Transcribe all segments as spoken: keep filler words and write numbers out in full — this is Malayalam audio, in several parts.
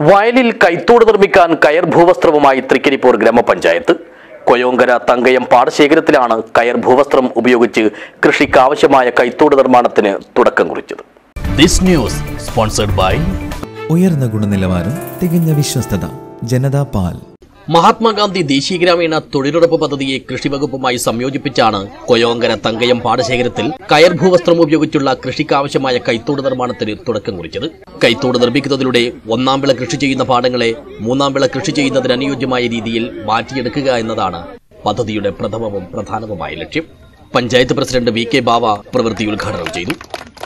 വയലിൽ കൈത്തോട് നിർമ്മിക്കാൻ കയർ ഭൂവസ്ത്രവുമായി തൃക്കരിപ്പൂർ ഗ്രാമപഞ്ചായത്ത്. കൊയോങ്കര തങ്കയം പാടശേഖരത്തിലാണ് കയർ ഭൂവസ്ത്രം ഉപയോഗിച്ച് കൃഷിക്കാവശ്യമായ കൈത്തോട് നിർമ്മാണത്തിന് തുടക്കം കുറിച്ചത്. This news sponsored by ഉയർന്ന ഗുണനിലവാരം, തികഞ്ഞ വിശ്വസ്തത, ജനതാ പാൽ. മഹാത്മാഗാന്ധി ദേശീയ ഗ്രാമീണ തൊഴിലുറപ്പ് പദ്ധതിയെ കൃഷിവകുപ്പുമായി സംയോജിപ്പിച്ചാണ് കൊയോങ്കര തങ്കയം പാടശേഖരത്തിൽ കയർ ഭൂവസ്ത്രം ഉപയോഗിച്ചുള്ള കൃഷിക്കാവശ്യമായ കൈത്തോട് നിർമ്മാണത്തിന് തുടക്കം കുറിച്ചത്. കൈത്തോട് നിർമ്മിക്കുന്നതിലൂടെ ഒന്നാം വിള കൃഷി ചെയ്യുന്ന പാടങ്ങളെ മൂന്നാം വിള കൃഷി ചെയ്യുന്നതിന് അനുയോജ്യമായ രീതിയിൽ മാറ്റിയെടുക്കുക എന്നതാണ് പദ്ധതിയുടെ പ്രഥമവും പ്രധാനവുമായ ലക്ഷ്യം. Panchayat president V K Bava പ്രവൃത്തി ഉദ്ഘാടനം ചെയ്തു.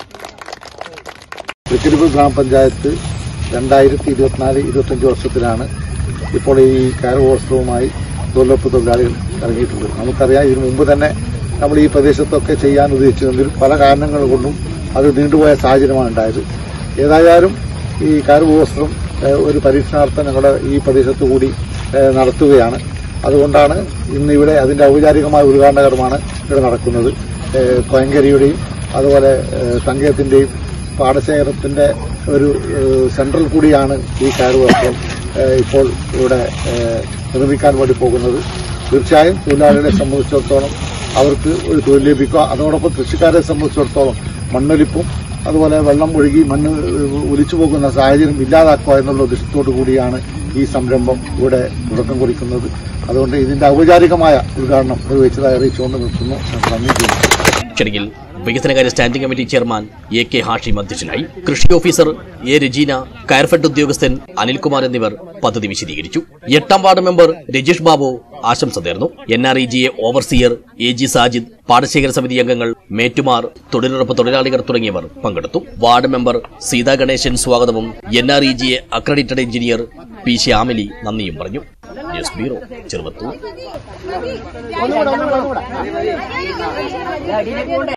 തൃക്കരിപ്പൂർ ഗ്രാമപഞ്ചായത്ത് രണ്ടായിരത്തി ഇരുപത്തിനാല് ഇരുപത്തഞ്ച് വർഷത്തിലാണ് ഇപ്പോൾ ഈ കയർ ഭൂവസ്ത്രവുമായി തൊഴിലുറപ്പ് തൊഴിലാളികൾ ഇറങ്ങിയിട്ടുള്ളത്. നമുക്കറിയാം, ഇതിനു മുമ്പ് തന്നെ നമ്മൾ ഈ പ്രദേശത്തൊക്കെ ചെയ്യാൻ ഉദ്ദേശിച്ചെങ്കിലും പല കാരണങ്ങൾ കൊണ്ടും അത് നീണ്ടുപോയ സാഹചര്യമാണ് ഉണ്ടായത്. ഏതായാലും ഈ കയർ ഭൂവസ്ത്രം ഒരു പരീക്ഷണാർത്ഥം ഞങ്ങളുടെ ഈ പ്രദേശത്തു കൂടി നടത്തുകയാണ്. അതുകൊണ്ടാണ് ഇന്നിവിടെ അതിന്റെ ഔപചാരികമായ ഉദ്ഘാടന കർമ്മമാണ് ഇവിടെ നടക്കുന്നത്. കൊയങ്കരിയുടെയും അതുപോലെ തങ്കയത്തിന്റെയും പാടശേഖരത്തിന്റെ ഒരു സെൻട്രൽ കൂടിയാണ് ഈ കയർ ഭൂവസ്ത്രം ഇപ്പോൾ ഇവിടെ നിർമ്മിക്കാൻ വേണ്ടി പോകുന്നത്. തീർച്ചയായും തൊഴിലാളികളെ സംബന്ധിച്ചിടത്തോളം അവർക്ക് ഒരു തൊഴിൽ ലഭിക്കുക, അതോടൊപ്പം കൃഷിക്കാരെ സംബന്ധിച്ചിടത്തോളം മണ്ണൊലിപ്പും അതുപോലെ വെള്ളം ഒഴുകി മണ്ണ് ഒലിച്ചു പോകുന്ന സാഹചര്യം ഇല്ലാതാക്കുക എന്നുള്ള ഉദ്ദേശത്തോടു കൂടിയാണ് ഈ സംരംഭം ഇവിടെ തുടക്കം കുറിക്കുന്നത്. അതുകൊണ്ട് ഇതിന്റെ ഔപചാരികമായ ഉദ്ഘാടനം നിർവഹിച്ചതായി അറിയിച്ചുകൊണ്ട് നിർത്തുന്നു. നന്ദി ചെയ്യുന്നു. ചടങ്ങിൽ വികസനകാര്യ standing committee chairman A K Hashim അധ്യക്ഷനായി. കൃഷി ഓഫീസർ എ രജീന, കയർഫെഡ് ഉദ്യോഗസ്ഥൻ അനിൽകുമാർ എന്നിവർ പദ്ധതി വിശദീകരിച്ചു. എട്ടാം വാർഡ് മെമ്പർ രജീഷ് ബാബു ആശംസ നേർന്നു. N R E G A overseer A G Sajid, പാടശേഖര സമിതി അംഗങ്ങൾ മേറ്റുമാർ, തൊഴിലുറപ്പ് തൊഴിലാളികൾ തുടങ്ങിയവർ പങ്കെടുത്തു. വാർഡ് മെമ്പർ സീതാ ഗണേശൻ സ്വാഗതവും N R E G A accredited engineer P Shyamili നന്ദിയും പറഞ്ഞു. News bureau, Cheruvathur.